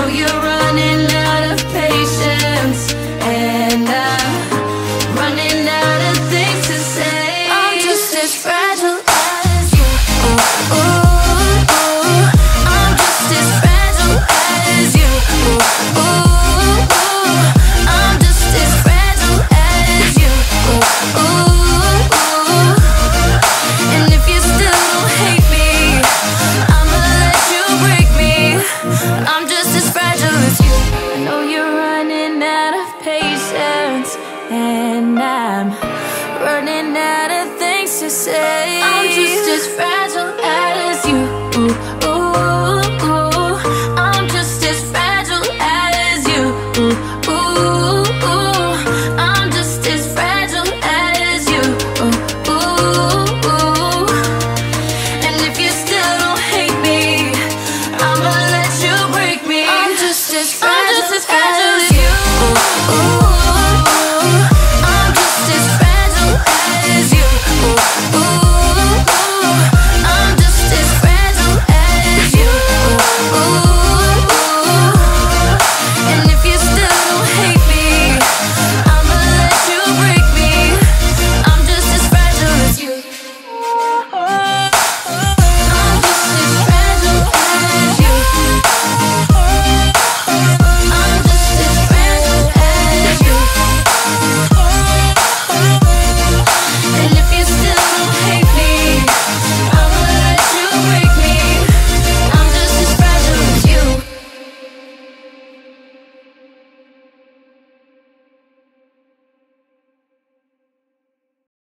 know you're running out of patience, and I'm running out of things to say. I'm just as fragile as you. Ooh, ooh, ooh. I'm just as fragile as you. Ooh, ooh, ooh. I'm just as fragile as you. Ooh, ooh, ooh. And if you still don't hate me, I'ma let you break me. I'm just as fragile as you. I know you're running out of patience, and I'm running out of things to say.